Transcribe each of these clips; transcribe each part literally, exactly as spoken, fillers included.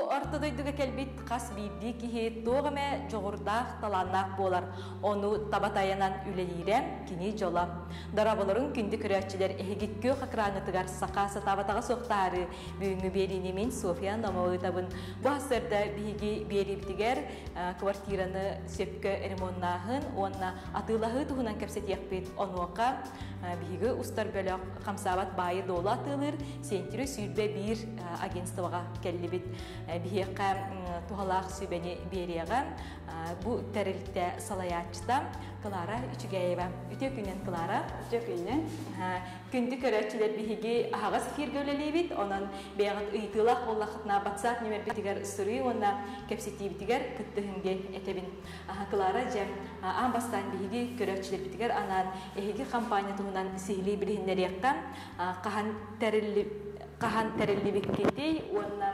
ортодойдуга келбит қас бийди кихи тоғаме жоғырдақ таланнақ болар. Оны табатаянан үлелейрен кини жола. Дарабаларын күнді күрәтчілер әйгіккө қақыраңытығар сақасы табатаға соқтары бүйіңі берінемен София Намауы табын. Бұғасырда бейгі беріптігер квартираны сөпкі ремоннағын, онына атылағы тұғынан кәпсет еқпет онуақа бейгі ұстар бөлі қамсабат байы дола атылыр, сентірі сүйбе бір агентствоға келі бет. Бейіққа туғалақ сөйбені береғен бұл тәрілтті салаятчыда Клара Үчігәйева. Үте күнен Клара? Үте күнен. Күнді көрәтчілер бейге ағас эфир көлелей бет, онын бейғат ұйтылақ олақытына батсақ немер бетігер сүрі, онына кәпсеті бетігер күттігінге әтебін. Клара жем аң бастан бейге көрәтчілер бетігер анан әйге компания тұғынан сейлей білігіндер еққан қахан тәрілі беккетей, онына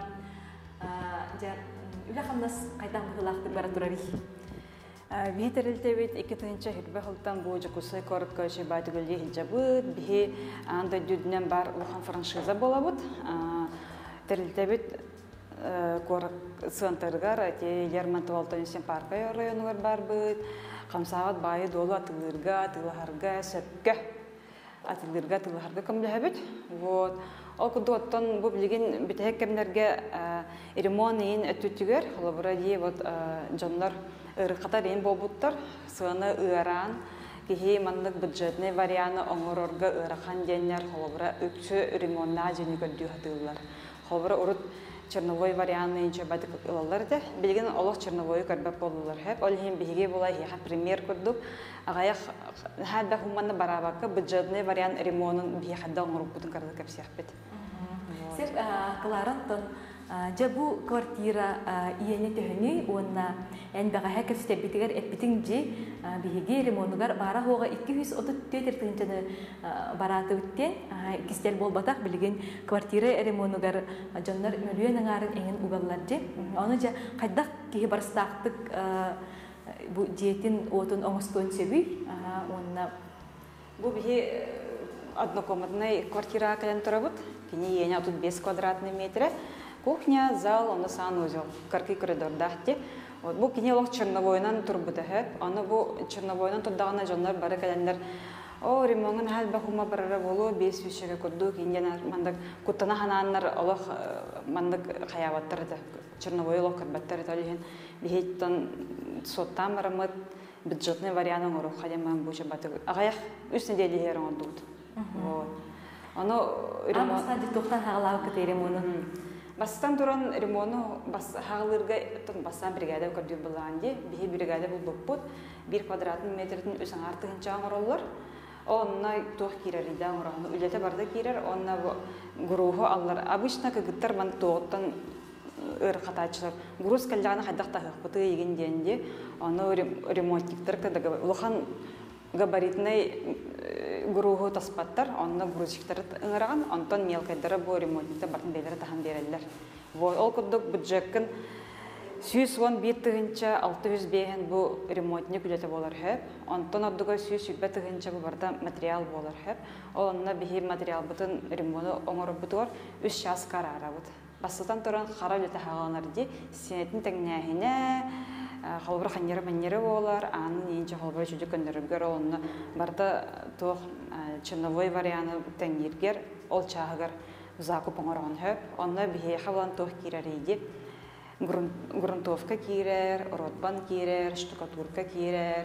үлі қамнас қайдан бұғылақты бара тұрар ей? Витерилтебит икитинче хирбе хылтан бу жукусы коркка жибаты гөлге хилжабыт бихи анда дүднен бар улхан франшиза болабыт. Терилтебит корк сынтыргар те Лермонтов-Алтынсен парка районугар барбыт. Камсагат байы долу атылырга, атылыхарга, сөпкө. Атылырга, атылыхарга кымлэбит. Вот. Ол кудоттон бу билген битек кемнерге ремонтын өтүтүгөр, холобура дие вот жонлор ырыкатар ен болбуттар, сыны ыаран, кихи мандык бюджетный варианы оңорорга ырахан деннер, холобура өксө ремонтна жени көрдүү хатылар. Холобура урут черновой варианы инче бадык ылалар да, билген олох черновой көрбөп болулар хеп. Ол хем биге булай хи пример көрдүк. Агаяк хадда хуманны барабакка бюджетный вариант ремонтын бие хадда оңоруп бутун карды кепсияппет. Сер Кларантон жабу квартира иене төһүнү онна эн багаһа кепстебитигер эппитин жи биһиги ремонтугар бара хога эки жүз отуз төрт тыгынчаны бараты үттен кистер болбатак билген квартира ремонтугар жоннор мөлүөн аңарын эңин угаллар же аны жа кайдак кихи барстактык бу жетин отун оңостон себүй онна бу биһи однокомнатный квартира кален турабыт. Кини еня тут без квадратный метра. Кухня, зал, он санузел, карки коридордахти. Вот бу кини лох черновойнан турбута хеп. Аны бу черновойнан турдагына жонлар бары календер. О, ремонтын хал бахума барара болу, бес үшеге курду, кинден мандак куттана хананнар олох мандак хаябаттар да. Черновой лох карбаттар талиген. Бихеттон соттан барамыт бюджетный вариант оңору хадеман буча батык. Агаяк үч неделе херон олдут. Вот. Оно ремонт. Амстан диктоктан хагалау кете ремонт. Бастан туран ремонт бас хагалырга тон басан бригада көрдү буланди. Бихи бригада бул буппут bir квадратный метрден үсәң артыгынча оңороллар. Онна тох кирәрида оңораны үлете барда кирер, онна груху аллар. Обычно кыгыттар ман тоттан ыр катачылар. Груз калганы хадакта хыкпыты еген денде. Аны ремонттиктер кадага улхан габаритный груху таспаттар, онна грузчиктер ыңыраган, онтон мелкайдары бу ремонтта бартын бейлері тахан берелер. Вот ол кудук бюджеткен жүз он бир тыгынча алты жүз бейген бу ремонтне күлете болар хеп. Онтон ордуга жүз үч тыгынча бу барда материал болар хеп. Онна бихи материал бутын ремонту оңору бутугар үч час карара бут. Басытан туран хара үлете хагаланар ди, сенетин теңнәһине халбыр ханнары маннары болар, анын енче халбыр жүзі көндірігер олынны барда тоқ черновой варианы тәңгергер, ол чағығыр закуп оңырған хөп. Онна бихе хавлан тоқ кирер ейді. Грунтовка кирер, ротбан кирер, штукатурка кирер,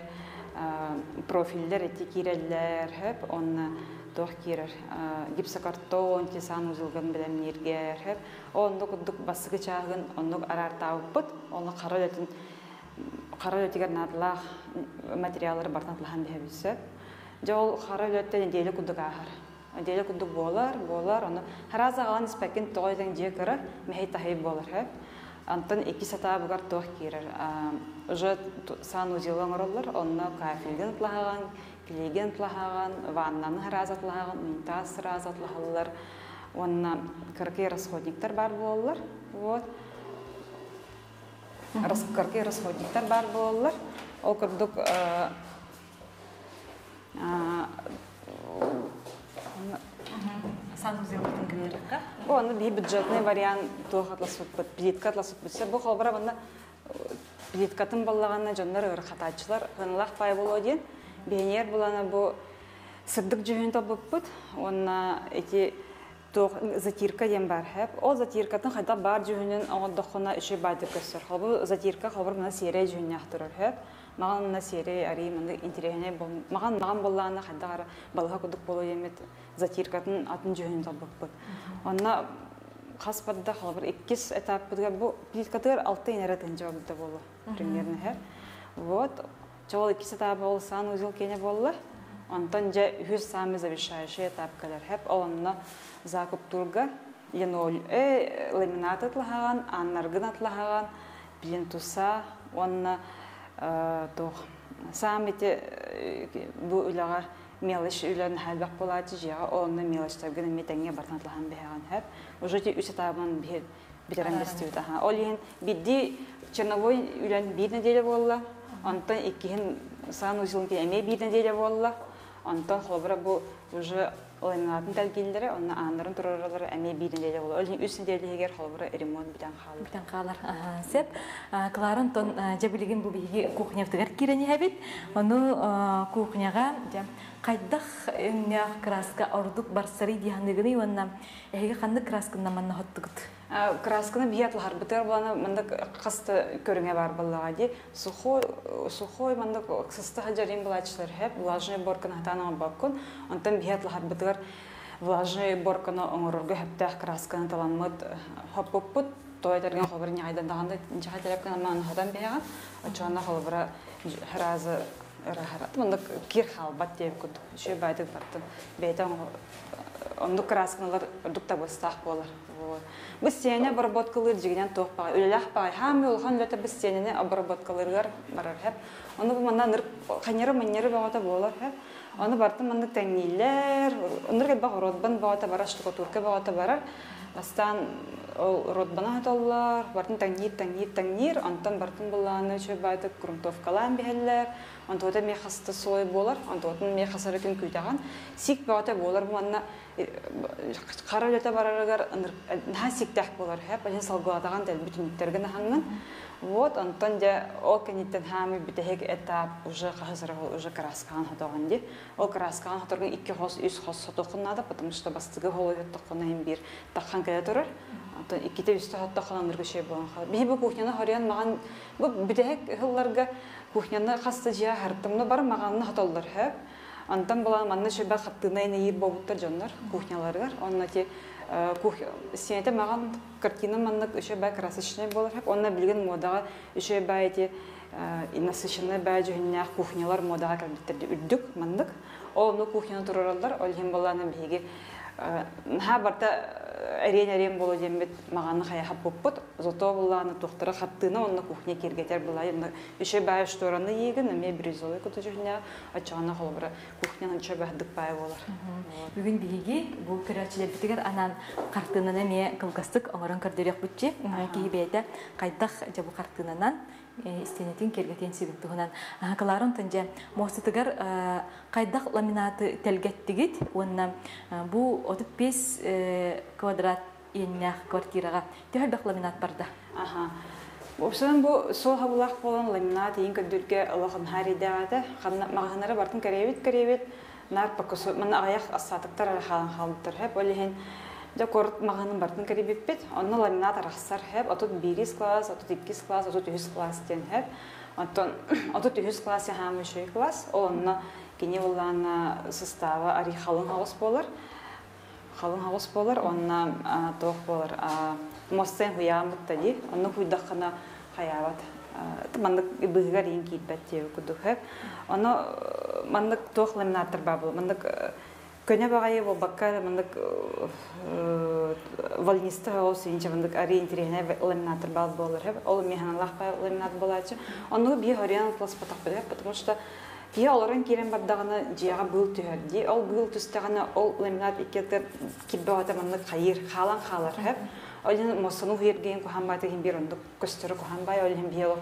профильдер эти кирерлер хөп. Онна тоқ кирер гипсокартон, тесан ұзылғын білем нергер хөп. Онны күдік басығы чағығын, онны арар тауыппыт, онны қара өтін Қара өтігер надылақ материалары бартынатылған бейбісі. Жол қара өтті неделі күдік ағыр. Неделі күдік болар, болар. Хараза қалан іспәкін тоғайдың жек ұры мәхей тахай болар. Антон екі сата бұғар тоқ керір. Уже сан ұзелің ұрылыр, онына кафелген тұлағаған, келеген тұлағаған, ваннаны хараза тұлағаған, унитаз хараза тұлағалар. Онына кірке расходниктар бар болар. Раскарки расходниктар бар болар. Ол күрдік Санузелдың кімдеріққа? Бұл аны бей бюджетный вариант туох атласып бит, плитка атласып битсе, бұл холбара банда плиткатын баллаганна жоннор ыр хатачылар гыналах пай боло ден. Бейнер булана бу сырдык жөһөн табыппыт. Онна эти туох затирка ден бар хеп. Ол затиркатын хайда бар жөһөнөн оңдохуна үшө байды көсөр. Бу затирка хобар мына серия жөһөн яктырыр хеп. Маган мына серия ари мында интересне бол. Маган маган боллана хайда балга кудук боло емет. Затиркатын атын жөһөн табыппыт. Онна хаспадда хабар иккис этап бутга бу плиткатыр алты инератын жабыда болу примерно хэ. Вот чол иккис этап болсан узел кене болла. Антон же жүз самый завершающий этап калар хэп. Онна закуп турга янол э ламинат атлаган, аннаргын атлаган, плинтуса, онна то самите бу улага мелиш үлән хәлбәк булачы җыга, онны мелиштәр генә метәнгә бартнатлаһан бәһәгән һәп. Уже ти үсә табан бир битерән дистәүдә. Ха, ол ин бидди черновой үлән бир неделя булла. Антон иккин сан узылын кеме бир неделя булла. Антон хобра бу уже ламинатын тәлгилләре, онны аннарын турарлары әме бир неделя булла. Ол ин үс неделягә хобра ремонт битән хал. Битән халар. Сеп, Кларон тон җәбилеген бу биге кухня тигәр кирене һәбит. Аны кухняга Кайдах нях краска ордук барсари дияндыгыны ванна эге канды красканы манна хоттугут. Красканы биятлар битер буланы мында касты көрүңө бар буллага ди. Сухой сухой мында кысты хаҗарин булачылар һәп влажный борканы хатана баккын. Антан биятлар битер влажный борканы оңорга һәптә красканы таланмат хаппыт тойтырган хабарын айдан даганда җаһат талапкан ман хадан бия. Ачана хабара харазы рахат мында кир халбат деп күт. Шөй байтык баттым. Бейтан онды краскалар дукта бастах болар. Вот. Biz sene обработкалар дигән тохпа. Үләләх пай һәм улхан ләтә без сенене обработкаларга барар һәп. Аны бу моннан ханера манера багата болар һәп. Аны бартым монда тәңниләр, онырга баг ротбан багата бараш турка багата барар. Бастан ротбана хаталлар, бартын тәңнир тәңнир тәңнир, антан бартын булланы шөй байтык грунтовкалар бәһәлләр. Антота мехасты сой болар, антотын мехасары күн күйтаган. Сик багата болар бу манна кара ләтә бараргар нәһә сиктәх болар һәп, әҗен салгыладаган дәл бүтүннәргә нәһәнгән. Вот антон дә о кенитен һәме битәһек этап уже хәзер уже краскан хатаган ди. О краскан хатырган ике хос үз хос хатыкнада, потому что бастыгы холы токканы бир таккан кәлә торыр. Антон икете үстә хатыкнанырга шей булган. Би бу кухняны харыян маган бу битәһек хылларга кухняны хасты җа хартымны бар маганны хаталлар һәп. Антан булган манны шәбә хаттына ине йир бабыттар җаннар кухняларга. Онна ти кухня сенете маган картина манны өче бә красочный булыр һәп. Онна билген модага өче бә эти насыщенный бә җөннә кухнялар модага кертеп үддүк мандык. Оны кухняны турарлар, ол һәм булганы биге ха барта арен-арен болу демет мағаны қаяқап бұппыт. Зото бұллағаны тоқтыра қаттыны онына кухня кергетер бұлай. Үші бәй штораны егін, әме бірізолы көті жүхіне ачағына қолыбыра кухняны үші бәхдік бәй болар. Бүгін бейге бұл көрәтшілер бітігер анан қартынына ме қылғастық оңырын көрдерек бұтче. Кейі бәйді қайдақ жабу қартынынан истенетін кергетен себіптігінен. Қаларын түнде моғсытығар қайдақ ламинаты тәлгеттігіт, онына бұл отыз бес квадрат еннәқ квартираға төхәлбәқ ламинат барды. Обсынан бұл сол хабылақ болан ламинат ең көдділге ұлағын харидағады. Мағанары бартын кәребет-кәребет, нар пақысы, мұны аяқ асатықтар қалан қалдықтыр әп, олеген да корт мағанын бартын кәребет, оны ламинат арақсар әп, отыз бирис класс, отыз иккис класс, отыз үз класс ден әп, отыз үз класс яғамы шөй класс, онына кене олағына сыстава ари қалың хауыз болар, қалың хауыз болар, онына тоқ болар, мостен хуямытта де, оны хуйдақына хаяват. Мандык бұғығар ең кейтбәт деу күдік әп. Оны мандык тоқ ламинаттар бабыл, мандык көне бағайы бұл баққа мандык волнисты ол сейінше мандык ари интерегіне ламинаттар бал болар әп. Ол механалақ бай ламинат болачы. Оны бей хориян плас патақ беді әп, потому что бей оларын керен бардағына жияға бұл түйерді. Ол бұл түстіғана ол ламинат икеттер кеббағата мандык қайыр, қалан қалар әп. Олен мосыну хуергейін кухан байды хем бир ондық көстері кухан бай, олен бейелі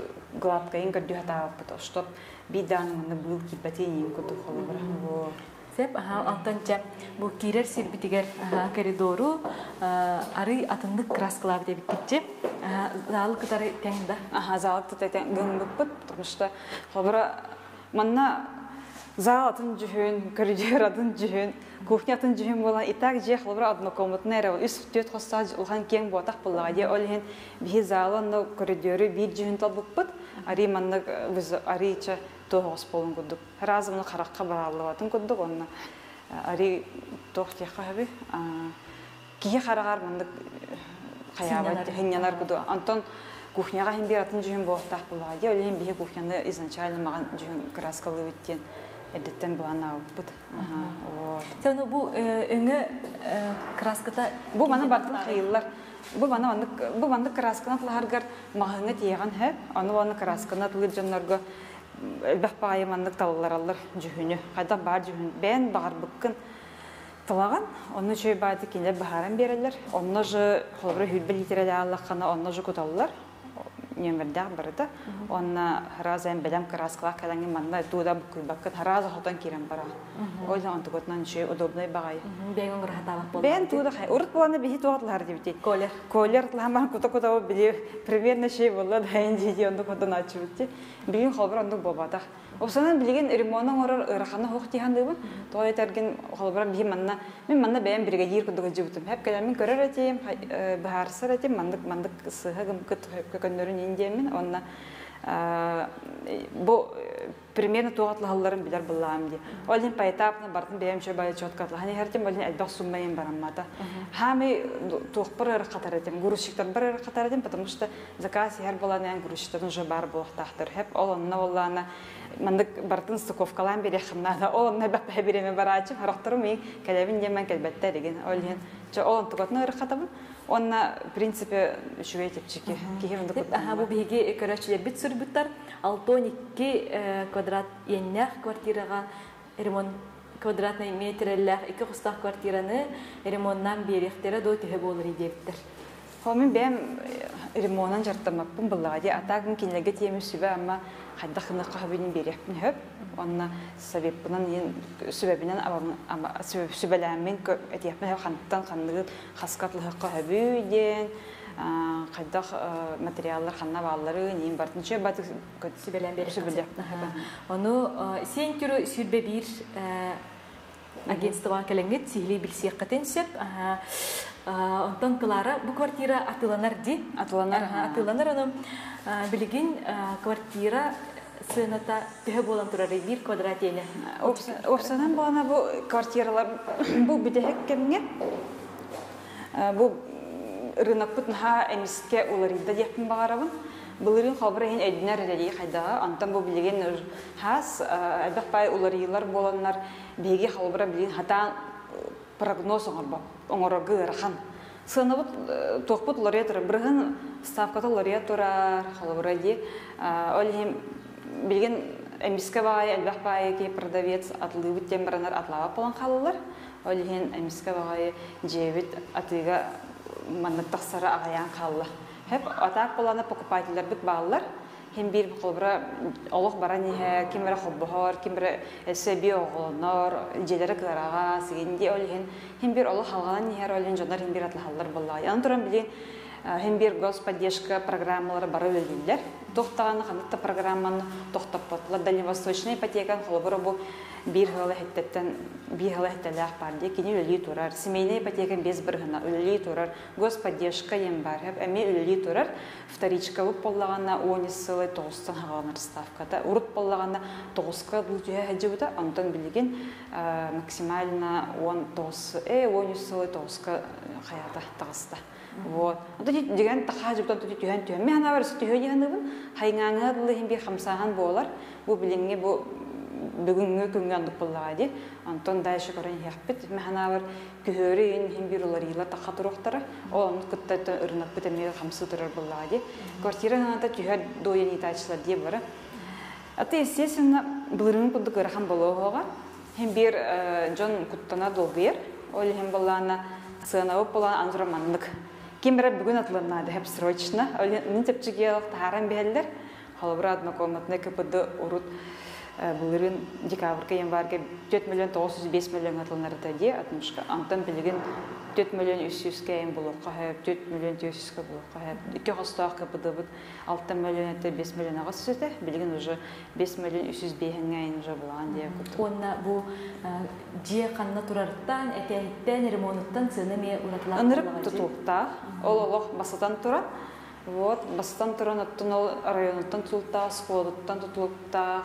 гладкайын көрді хата аппыты. Чтоб бейданы маны бұл кеббәтейін ең күді қолы бұра. Сеп, аха, антонча, бу кирер сирбитигер коридору ары атындык краскалар деп кетчи. Залы кытары теңда. Аха, залы кытары теңда бут, потому что хобра манна зал атын жүхөн, коридор атын жүхөн, кухня атын жүхөн болан итак же хобра однокомнатный эре, үс төт хоста улхан кең ботак буллага же олен би залы но коридору бир жүхөн толбут, ари манна арича тоғыз болын күдік. Разымны қараққа баралыватын күдік, онына ари тоқ тияққа әбі. Кие қарағар мұндық қаябат, хенянар күдік. Антон кухняға хен бератын жүхін болықтақ бұлады. Өлі хен бейі кухняны изначально маған жүхін краскалы өткен әдеттен бұлан ауып бұд. Сәуні бұл өңі краската... Бұл маны батын қиылылар. Бұл маны краскана тұлғарғар мағыңы тиеған әп. Аны баны краскана тұлғыр жанларға Әлбәқ бағайы маңдық талылар алыр жүхіні. Қайда бар жүхін. Бән бағар бұққын тылаған. Оны жөй байды кенлер бағаран берелер. Оны жы қолыбыры хүлбіл етерелі аллаққаны оны жы күталылар. Нөмірдәқ бірді. Оны харазы ән бәлем краскалақ кәләңі маңда туыда бұққын баққын. Харазы хотан керен бара. Ойдан онты көтінен жөй удобнай бағайы. Бән оңыр хатабақ болды. Бән туыда қай. Ұрыт боланы бейі туғатылар дебіте. Колер. Колер тұлған күті-күті біле примерно шей болды дайын дейде онды көтін ачы бітте. Билген холбар ондук бобатах. Осынан билген ремонтның орор ыраханы хох тиһандыбын. Той терген холбар би манна, мен манна бәйән бригадир күдүгө жибутум. Хәп кәләмен көрөр этем, баһарсыр этем, мандык мандык сыһыгым кыт көкөннөрүн индемен. Онна бу примерно тугатлыһалларын билер буллам ди. Олин пайтапны бартын бәйәм чөбай чоткатлы. Хани хәртем олин әлбәк суммайын бараммата. Хами тугпыр ыр катар этем, грузчиктан бер ыр катар этем, потому что заказ һәр буланы грузчиктан уже бар булактахтыр. Хәп олонна буллана мандык бартын стыковкалан бере хымнада. Олонна бәп береме барачы, характырым мен кәләбин демен кәлбәттә деген. Олин чө олон тугатны ыр катабын. Онна, в принципе, шугай тепчики. Ага, бу биги көрәчләр бит сүрбүттәр. алты он iki квадрат еннәх квартирага ремонт квадратный метрләр ике хустак квартираны ремонттан берехтере до төһе булыр диптер. Хомин бәм ремонттан жартамаппын буллага. Атагын кинлеге темүсүбә, амма хадда хына кахабын берехпин хөп. Онна себебинен себебинен ама себеләмен этияпны ханттан ханны хаскатлыгы кахабыден кайдах материаллар ханна баллары нин бартынча батык себелән берешебелде. Оны сен түрү сүрбе бир агентство келеңгет сихли билсек катенсеп онтон кылара бу квартира атыланар ди атыланар атыланар аны билген квартира сыната төһө болан турары бир квадрат ене. Опсанан бана бу квартиралар бу бидехек кемге бу рынок бутна эмиске уларында депин багарабын. Булырын хабары һин эдинер дәди хайда антан бу билген хас албак бай уларыйлар боланнар беге хабары билген хата прогноз оңорба оңорогы рахан. Сынабыт тохпут лоретер бирген ставката лоретора хабары ди олим билген эмиске бай албак бай ки продавец атлы биттен баранар атлава план халлар. Олим эмиске бай жебит атыга манна тахсара агаян халла. Hep atak polana покупательлер бит баллар. Hem bir kolbra Allah barani he kimra hobbahar kimra sebi oğlanlar jelere kıraga sigindi olhen hem bir Allah halgalan her olhen jonar hem bir atlı hallar vallahi. Anturan bilin hem bir господдержка программалары бар өлелдер. Тоқтағаны қандықта программаны тоқтап батылар. Дальневосточный ипотека қолыбыры бұл бір ғылы хеттеттен бір ғылы хеттелі барды. Кені өлі тұрар. Семейный ипотека без бір ғына өлі тұрар. Господдержка ем бар. Әме өлі тұрар. Вторичка бұп болағана он сылы тоғыстан ғаланар ставкада. Ұрыт болағана тоғызға бұл жүйе әджі бұда. Антон білген максимально он тоғыз сылы тоғызға қаяда тағыста. Вот. Это деген тахажып тон тути түйен түйен. Мен ана барысы түйен дегенбін. Хайңаңы дылы хем бир хамсахан болар. Бу билинге бу бүгүнгө күнгөндүк боллагы. Антон дайшы көрөн яппет. Мен ана бар күһөрүн хем бир уларыйлар тахатыроктары. Ол кытта ырынып битеме хамсы турар боллагы. Квартираны ата түйен доен итачлар деп бара. Это естественно булырын кудук рахан болоога. Хем бир жон куттана долгер. Ол хем боллана сынабып болан андромандык. Кембер бүгін атланады, хеп срочно. Нин тепчиге таран бәлдер. Халбра однокомнатный КПД урут Булырын декабрьга январьга төрт миллион тогуз жүз беш миллион атылнарда ди атмышка. Антан билген төрт миллион үч жүз кем булукка хәп, төрт миллион төрт жүз булукка хәп. Ике хастак капыдыбыт алты миллион это беш миллион ага сөтә. Билген уже беш миллион үч жүз бешеңгәйн уже булган ди. Онна бу җия канна турарттан, әтәһиттән, ремонттан сыны уратлар. Анырып тутукта, ол олох басатан тура. Вот, басатан туран аттан ол районнан тутулта, сколоттан тутулта.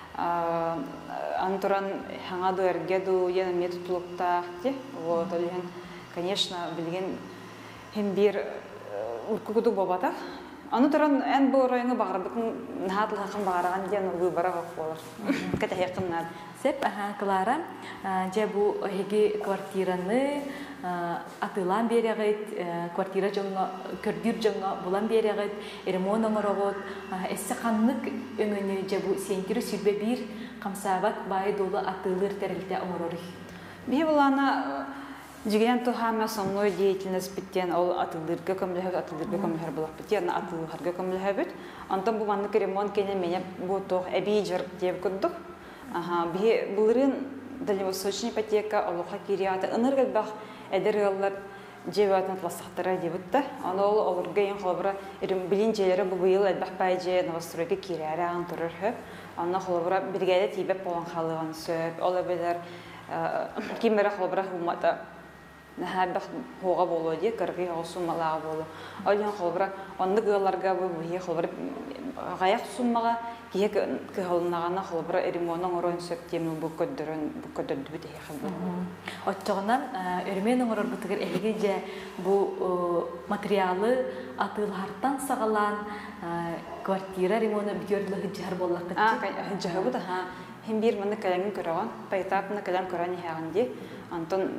Антуран хаңаду эргеду яна методулуктах те. Вот, олен, конечно, билген хем бир уркугуду бабата. Аны туран эн бу районга багырбытын нахатлахын багараган ден выбора болор. Кете якыннар. Сеп аха Клара, же бу хеги квартираны атылан берегит, квартира жонга көрдүр жонга булан берегит, ремонт оңорогот, эссе каннык өңөнү же бу сенкири сүрбе бир камсабат бай долу атылыр терилте оңорор. Би булана жиген тухама сонной деятельность биттен ол атылырга көмөлөбүт, атылырга көмөлөр булак биттен атылырга көмөлөбүт. Антон бу маннык ремонт кене мене бу тох эбижер деп кудук. Ага, би булырын дальневосточная ипотека, олоха кириаты, энергетбах эдереллар жебатын пластахтара дебутта. Аны ол олурга ен холбра ирим билин желери бу быйыл элбах байже новостройга кириари ан турur хөп. Аны холбра биргеде тибеп болан халыган сөп. Ол эбелер кимере холбра хумата нахабах хога болу ди, кыргы суммалага болу. Ол ен холбра онды гыларга бу быйы холбра гаяк суммага киек кыһылнагана холбра ремонтның орон сөктемнү бу көддөрөн бу көддөдү бит хәбәр. Оттогынан өрменің орор бутыгыр элге же бу материалы атылардан сагалан квартира ремонты бүтөрлүгү жар боллак. А, жар бу да ха. Хем бир мында калаңын көрөгөн, пайтапны калаң көрөн хагынди. Антон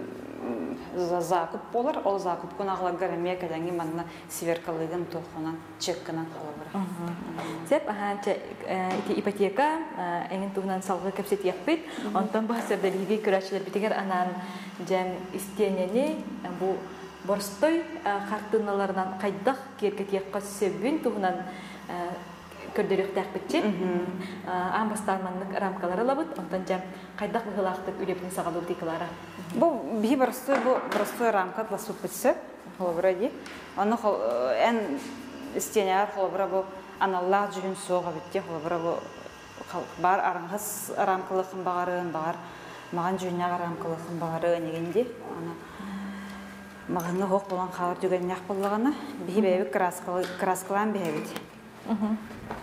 закуп болар, ол закуп конагыларга эме калаңы мында северкалыгын тохонан чекканан калабыр. Сеп аһа ипотека эңин тугунан салгы кепсет яппыт. Антон баһасырда билги көрәчләр битегер анан жем истенени бу борстой картыналардан кайдак керкетекка сөбүн тугунан көрдөрөктәк битчи. Амбастарманлык рамкалары лабыт. Антон жем кайдак гылактык үлепни сагалуу диклара. Бу би борстой бу борстой рамка ласып битсе, холбради. Аны эн истенер холбра бу аналлар жүгүн соога битте холбра бу бар араңгыс рамкалыгын багарын бар. Маган жүгүнө рамкалыгын багарын дегенде аны маганы хок болгон калыр жүгөн як болгону би беби краскалы краскалан бебит. Мм.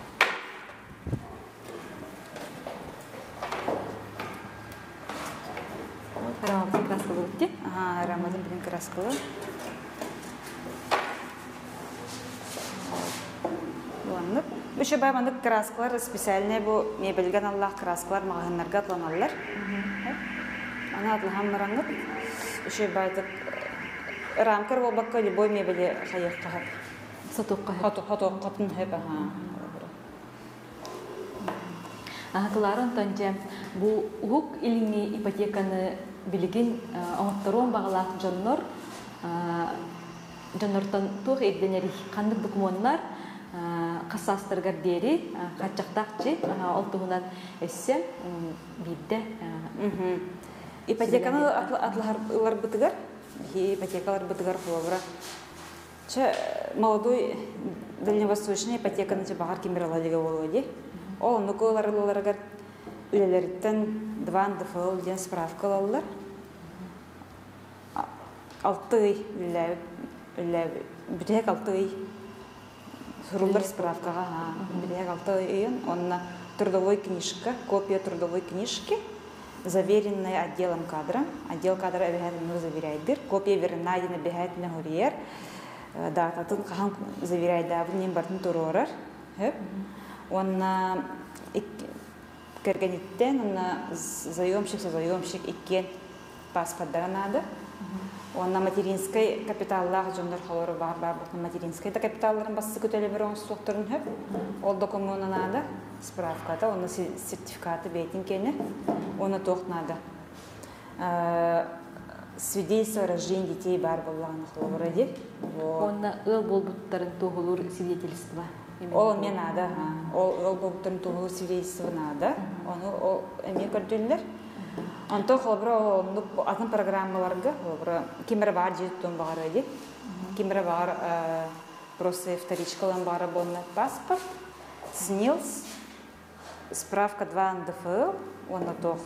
Рамазан краскалы битти. Ага, Рамазан билин краскалы. Ладно. Еще баймандык краскалар специальные бу мебелген Аллах краскалар маганнарга атланалар. Ана атлахам марангыт. Еще байтык рамкар болбакка любой мебели хаякка хап. Сатукка хап. Хату хату катын хап аха. Ага, Кларон тонже бу ук илини ипотеканы билигин оңотторон багалак жоннор жоннортон тух эдденери кандык документтар кассастыргар дери качактакчы олтугунан эссе бидде ипотеканы атлар бытыгар ипотекалар бытыгар холобра че молодой дальневосточный ипотеканы че багар кимерала деге болуди ол нуколарларгар үлелерден два эн дэ эф эл ден справка алалар алты үлелер үлелер бүтек алты сурулдар справкага бүтек алты ен онна трудовой книжка копия трудовой книжки заверенная отделом кадра отдел кадра обязательно заверяет копия верна обязательно гурьер дататын кахан заверяет да нем бартын турорар он кергениттен он заемщик со заемщик иккен паспорттары надо он на материнской капиталлах жондар холору бар бар материнской да капиталларын бассы көтөлө бир оңус сокторун хөп ол документ надо справката он сертификаты бейтин кене оны тох надо свидетельство о рождении детей бар боллаган холору ди онна ыл болбуттарын тогулур свидетельство Ол мен ада, ол ол доктор тугу свидетельство надо. Оны ол эме көрдүлөр. Антон холбра onu атын программаларга холбра кимер бар жеттон бар эди. Кимер бар просто вторичкалан бар бонна паспорт, снилс, справка два эн дэ эф эл, она то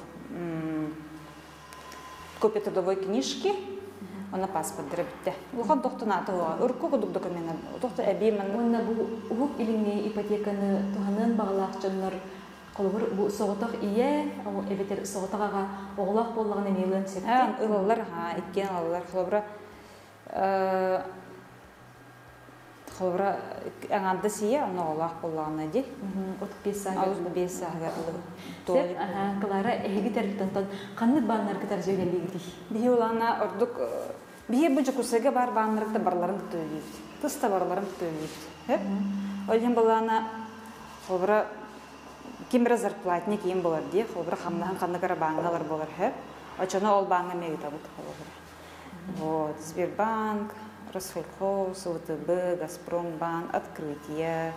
копия трудовой книжки, она паспорт дребте. Лухан доктона то урку кудук документ. Доктор эби мен Онна бу угуп илиңне ипотеканы туганын баглаакчыннар колбур бу соғытақ ие, эбетер соғытағаға оғылақ болғаны мейлен септе? Ха, ылалар, ха, иккен алалар, холбра холбра аңанды сие, оны оғылақ болғаны де. отуз беш сағат. отуз беш сағат. Сеп, кылара эһиги тәрбітонтон қанны бағынар кітар жөгелі гidi? Бихи олана ордук, бихи бұ жүкусыға бар бағынарықты барларын күтөлейді. Тыста барларын күтөлейді. Олен болана холбра кимбер зарплатник ким болар ди, холбра хамнахан каннагара бангалар болар хеп. Очоно ол банга мегита бут холбра. Вот, Сбербанк, Россельхоз, вэ тэ бэ, Газпромбанк, Открытие,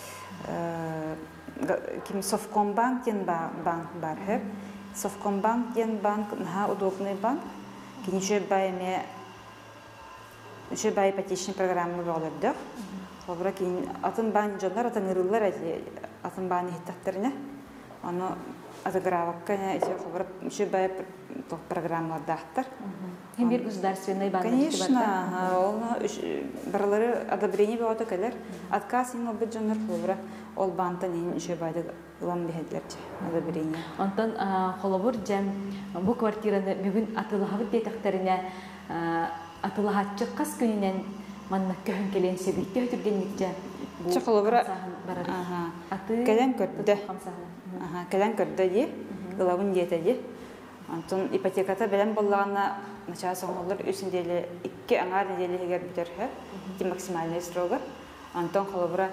ким Совкомбанк ден банк бар хеп. Совкомбанк ден банк, наха удобный банк. Киниче байме еще бай ипотечный программы болар дек. Холбра кин атын банк жондар атын ырылар атын баны хиттактерине. Аны атыгравакка еще холбра еще бай программалар дахтар. Hem bir государственный банк. Конечно, ол барлары одобрение болот келер. Отказ им обы жондар холбра ол банктан еще байды лам беһедлер одобрение. Онтон холобур жем бу квартираны бүгүн атылахабыт детектерине атылахатчы кас күнүнен манна көһөн келен себекке өтүргенникче бу холобра ага аты келен көрдө. Ага, келен көрдө ди. Гылабын диете ди. Антон ипотеката белән боллагана начала соңоллар үсүнделе икки аңар неделе эгер битер хэ. Ди максимальный срогы. Антон холобра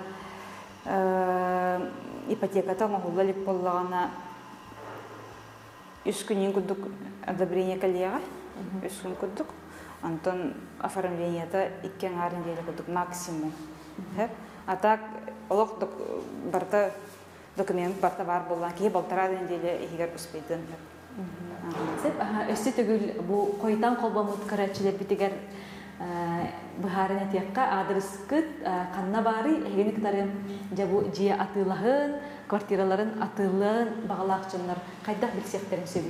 ипотеката могуллалик боллагана үч күнүн кудук одобрение калияга. үч күн кудук. Антон оформлениета икки аңар неделе кудук максимум. Хэ. А так олох барта документ барта бар болган ки полтора неделе эгер успейден. Сеп, өсті түгіл бұл қойтан қолбамыт қарачылар бітігер бұхарын әтияққа адрес күт, қанна бары, әгені кітарым жабу жия атылағын, квартираларын атылығын бағалақчынлар қайдақ білсектерін сөбей?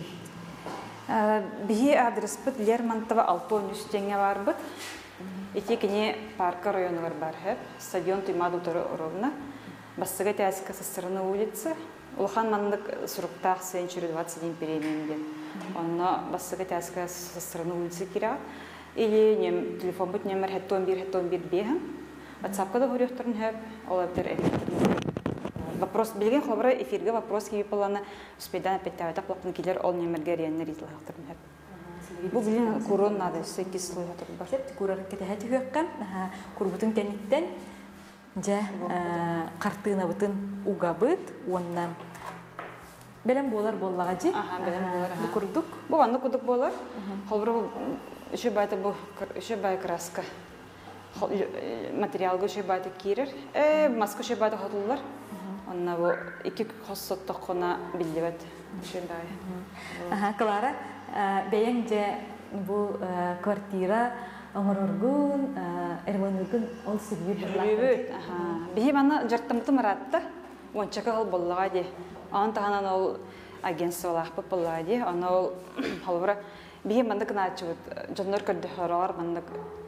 Бихи адрес бұд Лермонтова алтон үстеңе бар бұд. Етекіне парка районығыр бар хеп, стадион Туймаду ровна, Бассыға тәсіка сыстырыны улицы, Улхан мандык суруктах сенчури двадцать один переменде. Онно бассыга тәсіка сыстырыны улицы кира. Или нем телефон бут номер хеттон бир хеттон бир беха. WhatsApp-ка да хурёхтырын хэп, олабдер электр. Вопрос билген хобра эфирге вопрос киби полана успейдан опять таватак локтын килер ол номерге рейнер итылахтырын хэп. Бу билген курон надо секис слой хатыр бар. Сеп, курар кетехәті хөккан, курбутын тәниттен, жа қартына бұтын уға бұт, оннан Белем болар боллага жи. Аха, белем болар. Бу курдук. Бу аны курдук болар. Холбро еще байта бу еще бай краска. Материалга еще байта кирер. Э, маска еще байта хотуллар. Онна бу iki хоссот токона билдебет. Еще бай. Аха, Клара, беенже бу квартира оңороргун, эрмонугун ол сибир бирлак. Аха. Бихи мана жартымты маратта. Ончака хол боллага ди. Ан таханан ол агентстволах популади, ана ол халбара бихи мандык начут, жоннор көрдү хорор, мандык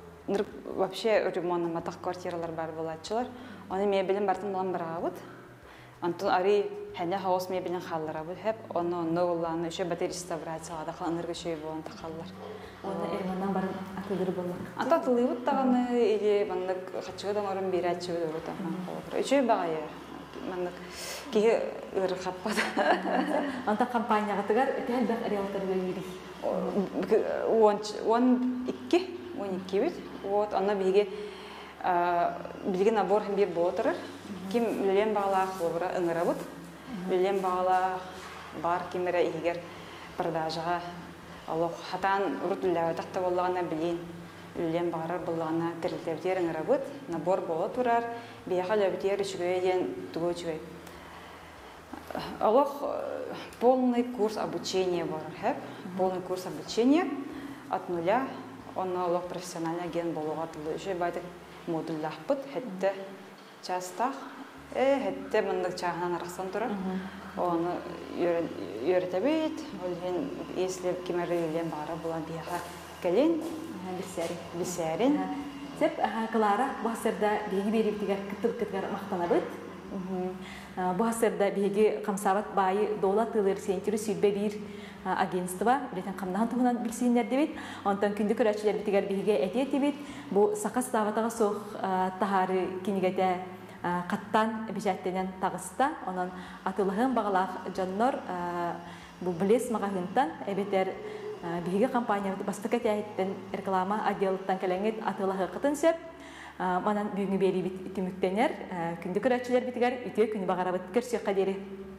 вообще ремонт матах квартиралар бар булачылар. Аны мебелин бартын булан барабыт. Антон ари хәнә хаос мебелин халларабыт хеп, аны нолланы еще батарея реставрацияларда ханырга шей булан тахаллар. Аны эрмондан барын акылдыр булмак. Ата тылыбыт таганы или мандык хачыгы морын бирачы булып тахан. Еще багая. Мандык ки ырхаппат. Анта компанияга тигер тәлбәк риэлторга йөри. он он икки, он икки бит. Вот ана биге билген набор бир ботыр. Ким билен багалак булбыра ыңырабыт. Билен багалак бар кимере игер продажага Аллах хатан уртуллага такта боллагана билен. үллен бағарар бұллағына тірілтевдер ыңырабыт, набор бола тұрар, бияға лөбітер үшігөй ден түгөй чүгөй. Олық полный курс обучения бар, хэп, полный курс обучения от нуля, он олық профессиональный агент болуға тылы. Үші байды модуллахпыт, хетті частақ, хетті мұндық чағынан арақсан тұрар. Оны үйретебейт, если кемәрі үллен бағара бұлан бияға кәлен, бисәрин. Сеп Клара бахсырда биги бериптигер кытыл-кытгар мактанабыт. Бахсырда биги камсабат байы дола тылыр сентирі сүрбе бир агентство, билетен камнахан тумунан билсинер дебит. Онтан күндү көрәчилер битигер биге этет дебит. Бу сакас таватага соқ тахары кинигете каттан бижаттенен тагыста. Онан атылыгын багалак жаннор бу билес магагынтан эбетер биһиге компания бастыка тәһиттен реклама отделыттан кәләңет атылыгы кытын сеп, манан бүгүнгү бери бит түмүктенер, күндү көрәчилер битигер үтө күнү багарабыт көрсөк кадери.